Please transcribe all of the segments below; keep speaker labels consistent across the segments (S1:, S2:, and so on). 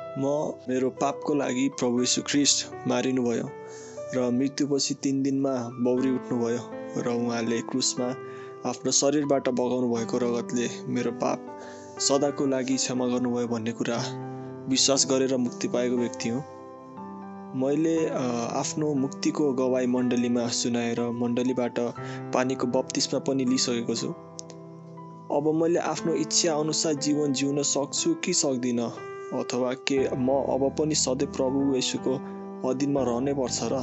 S1: म मेरो पापको लागि प्रभु येशू ख्रीष्ट मारिनुभयो र मृत्युपछि 3 दिनमा बौरी उठ्नुभयो र उहाँले क्रुसमा आफ्नो शरीरबाट बगाउनु भएको रगतले मेरो पाप सदाको लागि क्षमा गर्नुभयो भन्ने कुरा विश्वास गरेर मुक्ति पाएको व्यक्ति हुँ। मैले आफ्नो मुक्तिको गवाई मण्डलीमा सुनाएर मण्डलीबाट पानीको बप्तिस्मा पनि लिइसकेको छु। अब मैले आफ्नो इच्छा अनुसार जीवन जिउन सक्छु कि सक्दिन, अथवा के म अब पनि सधैँ प्रभु येशूको अधीनमा रहनै पर्छ र?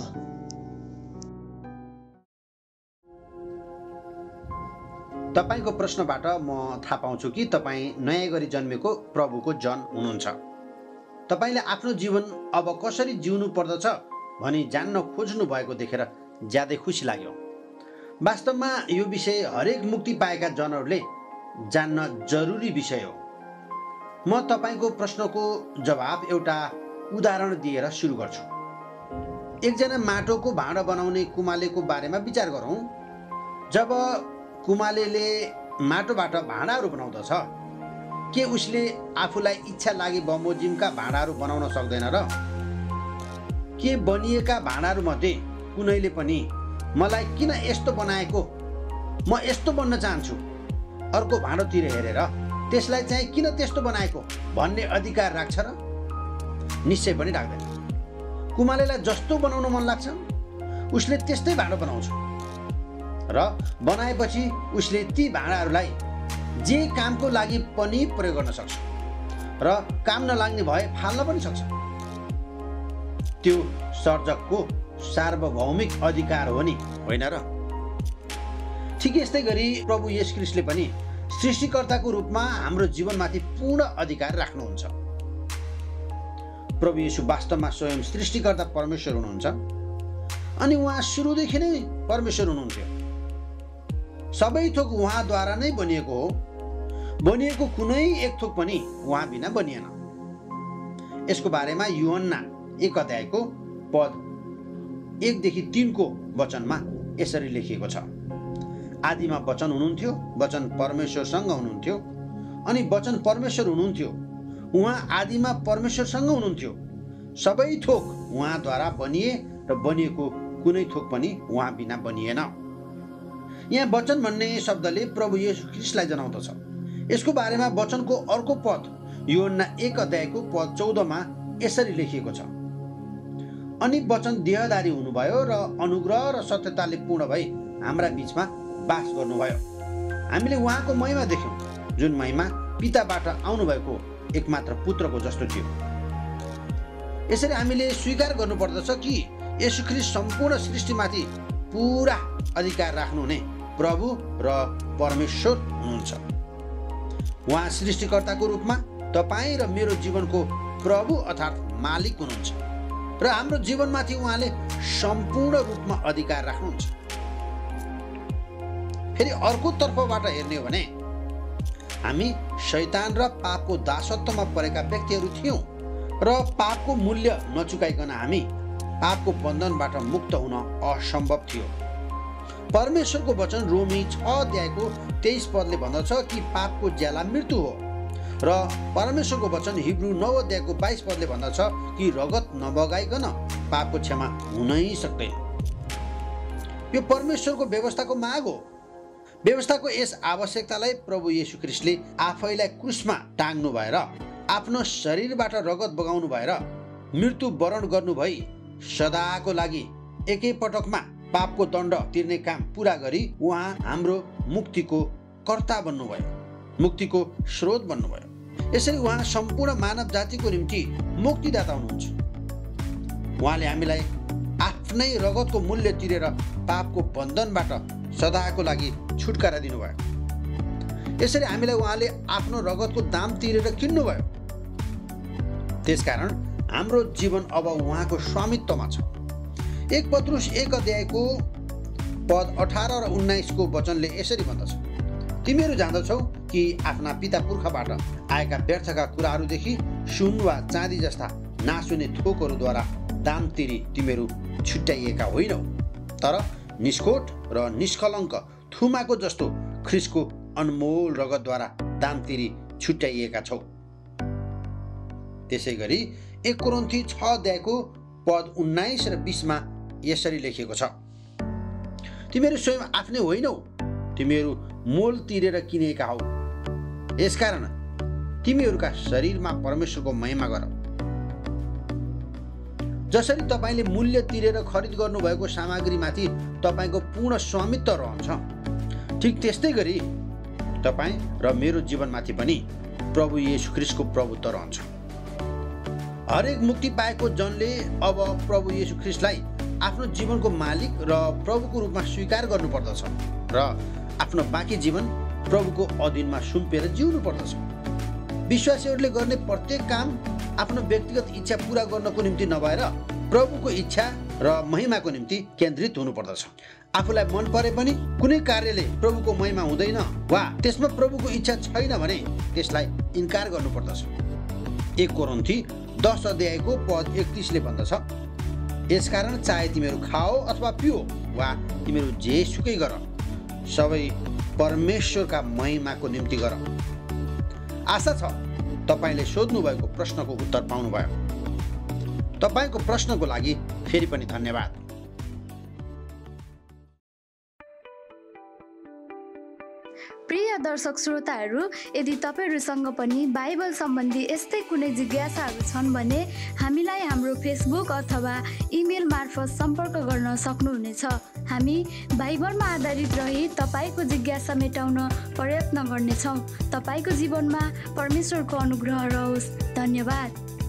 S2: तपाईको प्रश्नबाट म थाहा पाउँछु कि तपाईँ नयाँ गरी जन्मेको प्रभुको जन हुनुहुन्छ। तपाईले आफ्नो जीवन अब कसरी जिउनु पर्दछ भनी जान्न खोज्नु भएको देखेर ज्यादै खुसी लाग्यो। वास्तवमा यो विषय हरेक मुक्ति पाएका जनहरूले जान्न जरुरी विषय हो। म तपाईको प्रश्नको जवाब एउटा उदाहरण दिएर सुरु गर्छु। एकजना माटोको भाँडा बनाउने कुमालेको बारेमा विचार गरौँ। जब कुमालेले माटोबाट भाँडाहरू बनाउँदछ, के उसले आफूलाई इच्छा लागे बमोजिमका भाँडाहरू बनाउन सक्दैन र? के बनिएका भाँडाहरू मध्ये कुनैले पनि मलाई किन यस्तो बनाएको, म यस्तो बन्न चाहन्छु, अर्को भाँडोतिर हेरेर त्यसलाई चाहिँ किन त्यस्तो बनाएको भन्ने अधिकार राख्छ र? निश्चय पनि राख्दैन। कुमालेलाई जस्तो बनाउन मन लाग्छ उसले त्यस्तै भाँडो बनाउँछ र बनाएपछि उसले ती भाँडाहरूलाई जे कामको लागि पनि प्रयोग गर्न सक्छ र काम नलाग्ने भए फाल्न पनि सक्छ। त्यो सर्जकको सार्वभौमिक अधिकार हो नि, होइन र? ठिक यस्तै गरी प्रभु येशू ख्रीष्टले पनि सृष्टिकर्ताको रूपमा हाम्रो जीवनमाथि पूर्ण अधिकार राख्नुहुन्छ। प्रभु येशू वास्तवमा स्वयं सृष्टिकर्ता परमेश्वर हुनुहुन्छ अनि उहाँ सुरुदेखि नै परमेश्वर हुनुहुन्थ्यो। सबै थोक उहाँद्वारा नै बनिएको हो। बनिएको कुनै एक थोक पनि उहाँ बिना बनिएन। यसको बारेमा यूहन्ना 1 अध्यायको पद 1देखि 3 को वचनमा यसरी लेखिएको छ। आदिमा वचन हुनुहुन्थ्यो, वचन परमेश्वरसँग हुनुहुन्थ्यो अनि वचन परमेश्वर हुनुहुन्थ्यो। उहाँ आदिमा परमेश्वरसँग हुनुहुन्थ्यो। सबै थोक उहाँद्वारा बनिए र बनिएको कुनै थोक पनि उहाँ बिना बनिएन। यहाँ वचन भन्ने शब्दले प्रभु येशू ख्रीष्टलाई जनाउँदछ। यसको बारेमा वचनको अर्को पद यूहन्ना 1 अध्यायको पद 14 मा यसरी लेखिएको छ। अनि वचन देहधारी हुनुभयो र अनुग्रह र सत्यताले पूर्ण भई हाम्रा बीचमा बास गर्नुभयो। हामीले उहाँको महिमा देख्यौँ, जुन महिमा पिताबाट आउनुभएको एकमात्र पुत्रको जस्तो थियो। यसरी हामीले स्वीकार गर्नुपर्दछ कि येशू ख्रीष्ट सम्पूर्ण सृष्टिमाथि पूरा अधिकार राख्नुहुने प्रभु र परमेश्वर हुनुहुन्छ। उहाँ सृष्टिकर्ताको रूपमा तपाईँ र मेरो जीवनको प्रभु अर्थात् मालिक हुनुहुन्छ र हाम्रो जीवनमाथि उहाँले सम्पूर्ण रूपमा अधिकार राख्नुहुन्छ। फेरि अर्को तर्फबाट हेर्ने हो भने हामी शैतान र पापको दासत्वमा परेका व्यक्तिहरू थियौँ र पापको मूल्य नचुकाइकन हामी पापको बन्धनबाट मुक्त हुन असम्भव थियो। परमेश्वरको वचन रोमी 6 अध्यायको 23 पदले भन्दछ कि पापको ज्याला मृत्यु हो र परमेश्वरको वचन हिब्रू 9 अध्यायको 22 पदले भन्दछ कि रगत नबगाइकन पापको क्षमा हुनै सक्दैन। यो परमेश्वरको व्यवस्थाको माग हो। व्यवस्थाको यस आवश्यकतालाई प्रभु येशू ख्रीष्टले आफैलाई क्रुसमा टाङ्नु भएर आफ्नो शरीरबाट रगत बगाउनु भएर मृत्यु वरण गर्नु भई सदाको लागि एकै पटकमा पापको दण्ड तिर्ने काम पूरा गरी उहाँ हाम्रो मुक्तिको कर्ता बन्नुभयो, मुक्तिको स्रोत बन्नुभयो। यसरी उहाँ सम्पूर्ण मानव जातिको निम्ति मुक्तिदाता हुनुहुन्छ। उहाँले हामीलाई आफ्नै रगतको मूल्य तिरेर पापको बन्धनबाट सदाको लागि छुटकारा दिनुभयो। यसरी हामीलाई उहाँले आफ्नो रगतको दाम तिरेर किन्नुभयो। त्यसकारण हाम्रो जीवन अब उहाँको स्वामित्वमा छ। 1 पत्रुस 1 अध्यायको पद 18 र 19 को वचनले यसरी भन्दछ, तिमीहरू जान्दछौ कि आफ्ना पिता पुर्खाबाट आएका व्यर्थका कुराहरूदेखि सुन वा चाँदी जस्ता नासुने थोकहरूद्वारा दाम तिरी तिमीहरू छुट्याइएका होइनौ, तर निष्कोट र निष्कलङ्क थुमाको जस्तो ख्रीष्टको अनमोल रगतद्वारा दाम तिरी छुट्याइएका छौ। त्यसै गरी 1 कोरिन्थी 6 अध्यायको पद 19 र 20 मा यसरी लेखिएको छ, तिमीहरू स्वयं आफ्नै होइनौ, तिमीहरू मोल तिरेर किनेका हौ, यसकारण तिमीहरूका शरीरमा परमेश्वरको महिमा गर। जसरी तपाईँले मूल्य तिरेर खरिद गर्नुभएको सामग्रीमाथि तपाईँको पूर्ण स्वामित्व रहन्छ, ठिक त्यस्तै गरी तपाईँ र मेरो जीवनमाथि पनि प्रभु येशू ख्रीष्टको प्रभुत्व रहन्छ। हरेक मुक्ति पाएको जनले अब प्रभु येशू ख्रीष्टलाई आफ्नो जीवनको मालिक र प्रभुको रूपमा स्वीकार गर्नुपर्दछ र आफ्नो बाँकी जीवन प्रभुको अधीनमा सुम्पेर जिउनु पर्दछ। विश्वासीहरूले गर्ने प्रत्येक काम आफ्नो व्यक्तिगत इच्छा पूरा गर्नको निम्ति नभएर प्रभुको इच्छा र महिमाको निम्ति केन्द्रित हुनुपर्दछ। आफूलाई मन परे पनि कुनै कार्यले प्रभुको महिमा हुँदैन वा त्यसमा प्रभुको इच्छा छैन भने त्यसलाई इन्कार गर्नुपर्दछ। 1 कोरिन्थी 10 अध्यायको पद 31 ले भन्दछ, यसकारण चाहे तिमीहरू खाओ अथवा पियो वा तिमीहरू जेसुकै गर, सबै परमेश्वरका महिमाको निम्ति गर। आशा छ तपाईँले सोध्नु भएको प्रश्नको उत्तर पाउनुभयो। तपाईँको प्रश्नको लागि फेरि पनि धन्यवाद।
S3: प्रिय दर्शक श्रोताहरू, यदि तपाईँहरूसँग पनि बाइबल सम्बन्धी यस्तै कुनै जिज्ञासाहरू छन् भने हामीलाई हाम्रो फेसबुक अथवा इमेल मार्फत सम्पर्क गर्न सक्नुहुनेछ। हामी बाइबलमा आधारित रही तपाईँको जिज्ञासा मेटाउन प्रयत्न गर्नेछौँ। तपाईँको जीवनमा परमेश्वरको अनुग्रह रहोस्। धन्यवाद।